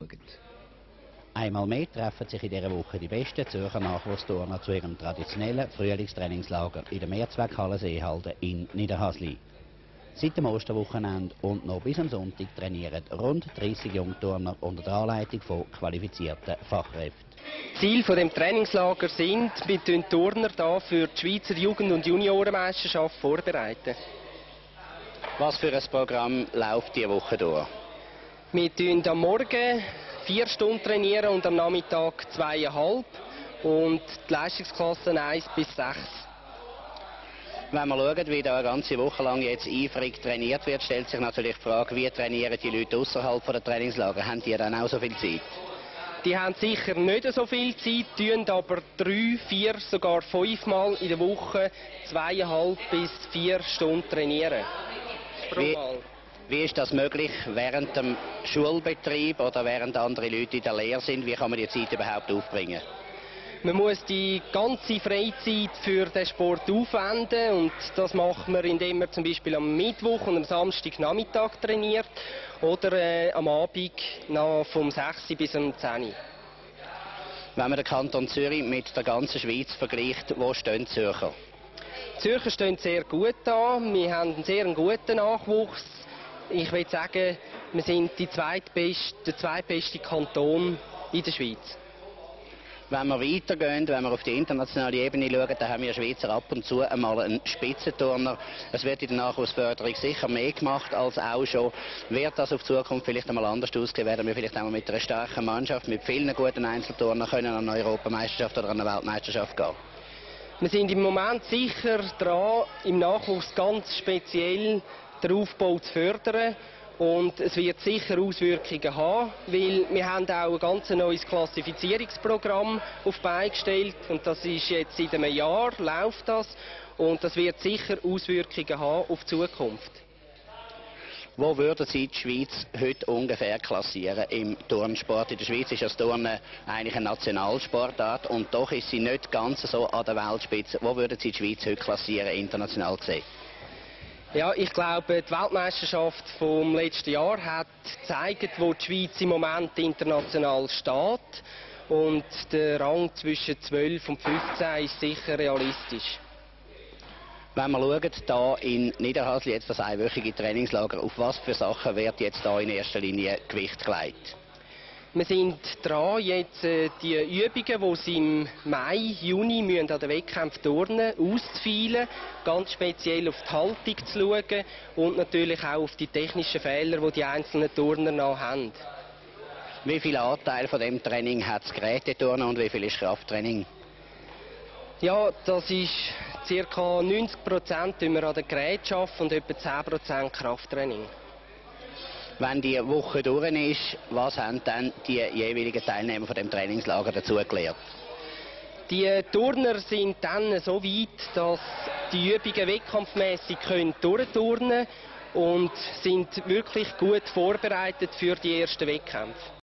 Einmal mehr treffen sich in dieser Woche die besten Zürcher Nachwuchsturner zu ihrem traditionellen Frühlingstrainingslager in der Mehrzweckhalle Seehalden in Niederhasli. Seit dem Osterwochenende und noch bis am Sonntag trainieren rund 30 Jungturner unter der Anleitung von qualifizierten Fachkräften. Ziel von dem Trainingslager sind, wir tun Turner da für die Schweizer Jugend- und Juniorenmeisterschaft vorbereiten. Was für ein Programm läuft diese Woche durch? Wir trainieren am Morgen 4 Stunden trainieren und am Nachmittag 2,5 und die Leistungsklassen 1 bis 6. Wenn wir schauen, wie da eine ganze Woche lang jetzt eifrig trainiert wird, stellt sich natürlich die Frage, wie trainieren die Leute außerhalb der Trainingslager? Haben die dann auch so viel Zeit? Die haben sicher nicht so viel Zeit, tun aber 3, 4, sogar 5 Mal in der Woche 2,5 bis 4 Stunden trainieren. Wie ist das möglich während dem Schulbetrieb oder während andere Leute in der Lehre sind? Wie kann man die Zeit überhaupt aufbringen? Man muss die ganze Freizeit für den Sport aufwenden und das macht man, indem man zum Beispiel am Mittwoch und am Samstagnachmittag trainiert oder am Abend vom 6 bis um 10. Wenn man den Kanton Zürich mit der ganzen Schweiz vergleicht, wo stehen die Zürcher? Die Zürcher stehen sehr gut da. Wir haben einen sehr guten Nachwuchs. Ich würde sagen, wir sind der zweitbeste Kanton in der Schweiz. Wenn wir weitergehen, wenn wir auf die internationale Ebene schauen, dann haben wir Schweizer ab und zu einmal einen Spitzenturner. Es wird in der Nachwuchsförderung sicher mehr gemacht als auch schon. Wird das auf die Zukunft vielleicht einmal anders aussehen? Werden wir vielleicht einmal mit einer starken Mannschaft, mit vielen guten Einzelturnern können an eine Europameisterschaft oder an eine Weltmeisterschaft gehen? Wir sind im Moment sicher dran, im Nachwuchs ganz speziell den Aufbau zu fördern. Und es wird sicher Auswirkungen haben, weil wir haben auch ein ganz neues Klassifizierungsprogramm auf die Beine gestellt. Und das ist jetzt seit einem Jahr, läuft das. Und das wird sicher Auswirkungen haben auf die Zukunft. Wo würden Sie die Schweiz heute ungefähr klassieren im Turnsport? In der Schweiz ist das Turnen eigentlich eine Nationalsportart und doch ist sie nicht ganz so an der Weltspitze. Wo würden Sie die Schweiz heute klassieren, international gesehen? Ja, ich glaube, die Weltmeisterschaft vom letzten Jahr hat gezeigt, wo die Schweiz im Moment international steht. Und der Rang zwischen 12 und 15 ist sicher realistisch. Wenn wir schauen, hier in Niederhasli jetzt das einwöchige Trainingslager, auf was für Sachen wird jetzt hier in erster Linie Gewicht gelegt? Wir sind dran, jetzt die Übungen, die sie im Mai, Juni müssen an den Wettkämpfen turnen, auszufeilen, ganz speziell auf die Haltung zu schauen und natürlich auch auf die technischen Fehler, die die einzelnen Turner noch haben. Wie viel Anteil von dem Training hat das Geräteturnen und wie viel ist Krafttraining? Ja, das ist ca. 90% an den Geräten arbeiten und etwa 10% Krafttraining. Wenn die Woche durch ist, was haben dann die jeweiligen Teilnehmer von dem Trainingslager dazu gelernt? Die Turner sind dann so weit, dass die Übungen wettkampfmässig durchturnen können und sind wirklich gut vorbereitet für die ersten Wettkämpfe.